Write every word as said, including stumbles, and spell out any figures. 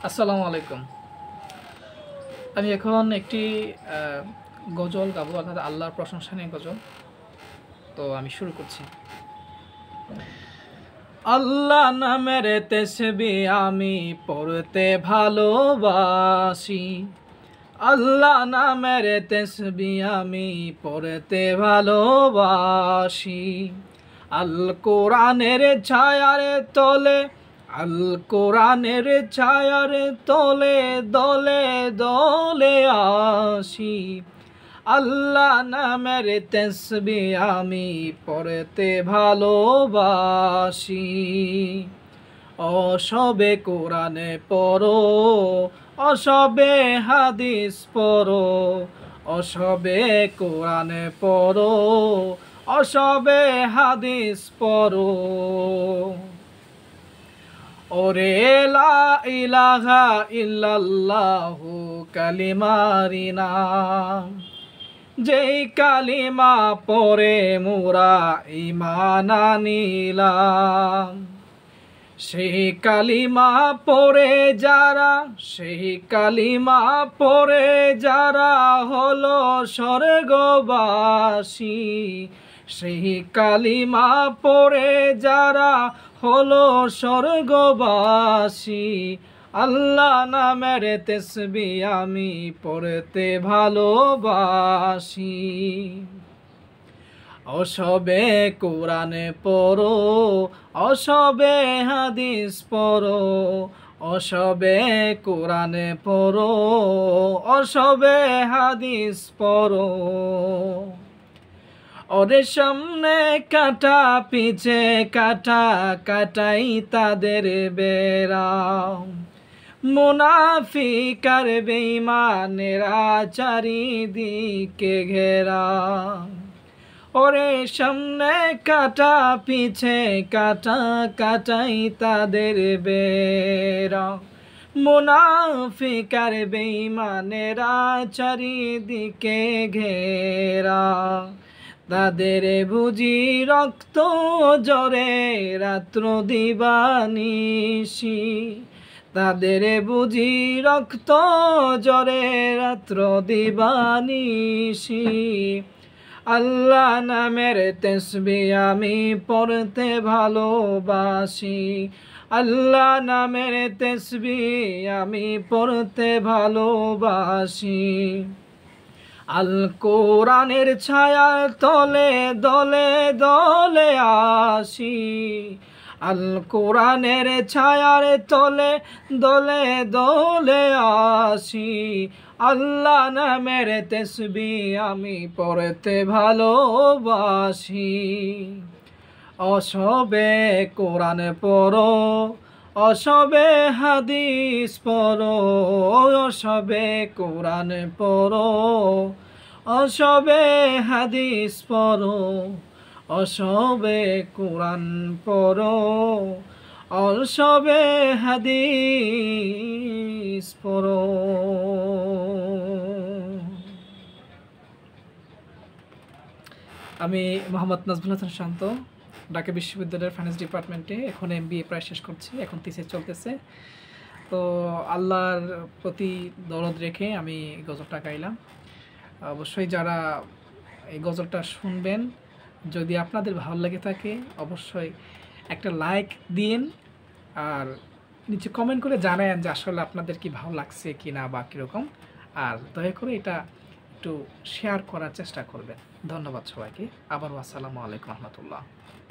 আসসালামু আলাইকুম। আমি এখন একটি গজল গাবো, অর্থাৎ আল্লাহর প্রশংসা নিয়ে গজল। তো আমি শুরু করছি। আল্লাহ নামের তাসবিহ আমি পড়তে ভালোবাসি, আল্লাহ নামের তাসবিহ আমি পড়তে ভালোবাসি। আল কোরআনের ছায়ার তলে, আল কোরআনের ছায়ার তলে দলে দলে আসি। আল্লাহ নামের তাসবিহ আমি পড়তে ভালোবাসি। অসবে কোরআনে পড়ো, অসবে হাদিস পড়ো, অসবে কোরআনে পড়ো, অসবে হাদিস পড়ো। ওরে লা ইলাহা ইল্লাল্লাহু কালিমারি নাম, যেই কালিমা পড়ে মোরা ঈমান আনিলাম। সেই কালিমা পড়ে যারা, সেই কালিমা পড়ে যারা হলো স্বর্গবাসী, সেই কালিমা পড়ে যারা হলো স্বর্গবাসী। আল্লাহ নামের তাসবিহ আমি পড়তে ভালোবাসি। অসবে কোরআনে পড়ো, অসবে হাদিস পড়ো, অসবে কোরআনে পড়ো, অসবে হাদিস পড়ো। ওরে সামনে কাটা পিছে কাটা, কাটাই তাদের বেড়া। মুনাফিক আর বেঈমানেরা চারিদিকে ঘেরা। ওরে সামনে কাটা পিছে কাটা, কাটাই তাদের বেড়া। মুনাফিক আর বেঈমানেরা চারিদিকে ঘেরা। তাদের বুঝি রক্ত ঝরে রাত্র দিবানিশি, তাদের বুঝি রক্ত ঝরে রাত্র দিবানিশি। আল্লাহ নামের তাসবিহ আমি পড়তে ভালোবাসি, আল্লাহ নামের তাসবিহ আমি পড়তে ভালোবাসি। আল কোরআনের ছায়ার তলে দলে দলে আসি, আল কোরআনের ছায়ার তলে দলে দলে আসি। আল্লাহ নামের তাসবিহ আমি পড়তে ভালোবাসি। অসবে কোরআন পড়ো, অসবে হাদিস পড়ো, অসবে কোরআন পড়ো, অসবে হাদিস পড়ো, অসবে কোরআন পড়ো, অসবে হাদিস পড়ো। আমি মোহাম্মদ নাজমুল হাসান শান্ত, ঢাকা বিশ্ববিদ্যালয়ের ফাইন্যান্স ডিপার্টমেন্টে এখন এম বি এ প্রায় শেষ করছি, এখন থিসিস চলতেছে। তো আল্লাহর প্রতি দরদ রেখে আমি গজলটা গাইলাম। অবশ্যই যারা এই গজলটা শুনবেন, যদি আপনাদের ভালো লেগে থাকে অবশ্যই একটা লাইক দিন, আর নিচে কমেন্ট করে জানান যে আসলে আপনাদের কি ভালো লাগছে কি না বা কীরকম। আর দয়া করে এটা একটু শেয়ার করার চেষ্টা করবেন। ধন্যবাদ সবাইকে। আবারও আসসালামু আলাইকুম রহমতুল্লাহ।